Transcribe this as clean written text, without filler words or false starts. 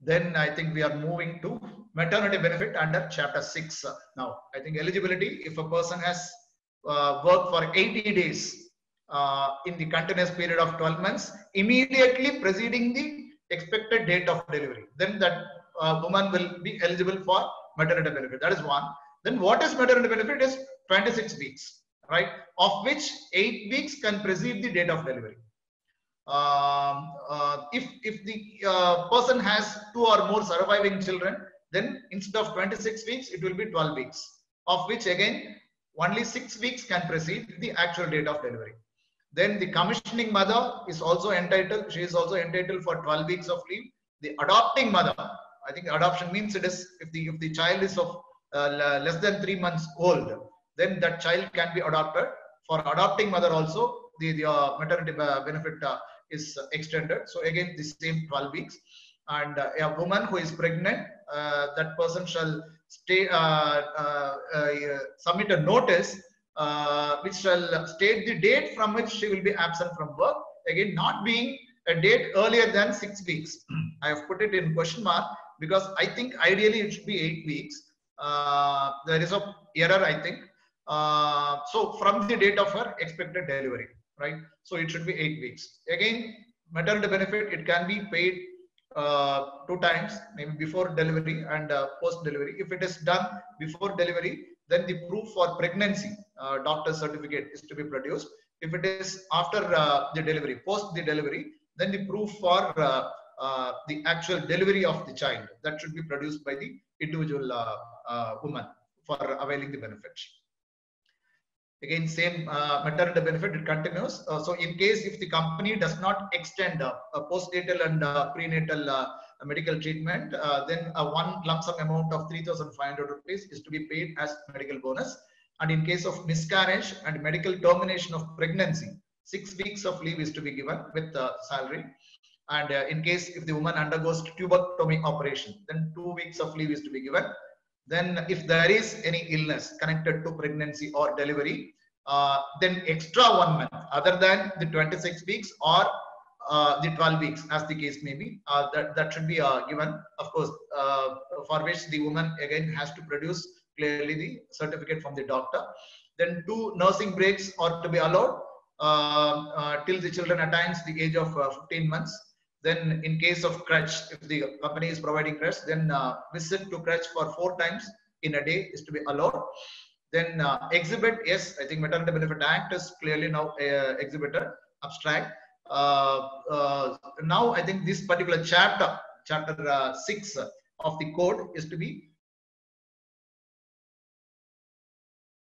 Then I think we are moving to maternity benefit under chapter 6. Now, I think eligibility, if a person has worked for 80 days in the continuous period of 12 months, immediately preceding the expected date of delivery, then that woman will be eligible for maternity benefit. That is one. Then what is maternity benefit is 26 weeks, right? Of which 8 weeks can precede the date of delivery. If the person has 2 or more surviving children, then instead of 26 weeks, it will be 12 weeks, of which again only 6 weeks can precede the actual date of delivery. Then the commissioning mother is also entitled, she is also entitled for 12 weeks of leave. The adopting mother, I think adoption means it is if the child is of less than 3 months old, then that child can be adopted. For adopting mother also, the maternity benefit is extended. So again, the same 12 weeks. And a woman who is pregnant, that person shall submit a notice which shall state the date from which she will be absent from work. Again, not being a date earlier than 6 weeks. I have put it in question mark because I think ideally it should be 8 weeks. There is a error, I think. So from the date of her expected delivery, right? So it should be 8 weeks. Again, maternity benefit, it can be paid 2 times, maybe before delivery and post delivery. If it is done before delivery, then the proof for pregnancy, doctor's certificate, is to be produced. If it is after the delivery, post the delivery, then the proof for the actual delivery of the child, that should be produced by the individual woman for availing the benefits. Again, same maternity benefit, it continues. So in case if the company does not extend a postnatal and prenatal medical treatment, then a one lump sum amount of 3,500 rupees is to be paid as medical bonus. And in case of miscarriage and medical termination of pregnancy, 6 weeks of leave is to be given with salary. And in case if the woman undergoes tuberculosis operation, then 2 weeks of leave is to be given. Then if there is any illness connected to pregnancy or delivery, then extra 1 month other than the 26 weeks or the 12 weeks as the case may be, that should be given, of course, for which the woman again has to produce clearly the certificate from the doctor. Then 2 nursing breaks are to be allowed till the children attains the age of 15 months. Then in case of crutch, if the company is providing crutch, then visit to crutch for 4 times in a day is to be allowed. Then exhibit, yes, I think Maternity Benefit Act is clearly now exhibited, abstract. Now I think this particular chapter 6 of the code is to be